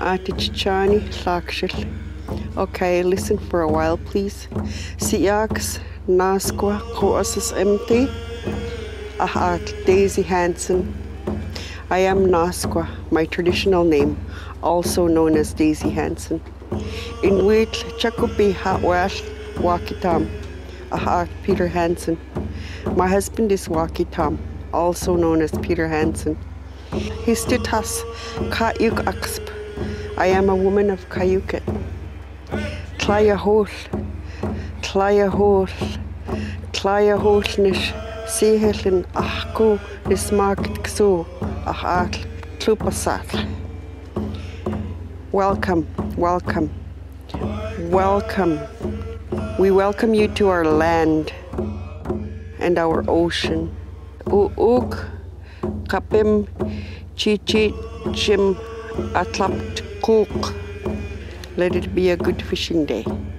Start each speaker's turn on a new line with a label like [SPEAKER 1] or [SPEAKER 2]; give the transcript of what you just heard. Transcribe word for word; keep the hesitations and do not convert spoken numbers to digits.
[SPEAKER 1] Atichichani Lakshil. Okay, listen for a while, please. Siaks Naskwa Koasis Empty. Ahat Daisy Hansen. I am Naskwa, my traditional name, also known as Daisy Hansen. In wit Chakupi Hatwal Wakitam. Ahat Peter Hansen. My husband is Wakitam, also known as Peter Hansen. Histitas Kyuquot. I am a woman of Kyuquot. Tlayahol, Tlayahol, Tlayahol nish Sihelin Ahko Nismarket Kso Ahat Tlupasat. Welcome, welcome, welcome. We welcome you to our land and our ocean. Uuk Kapim Chichi Chim Atlapt Cook. Let it be a good fishing day.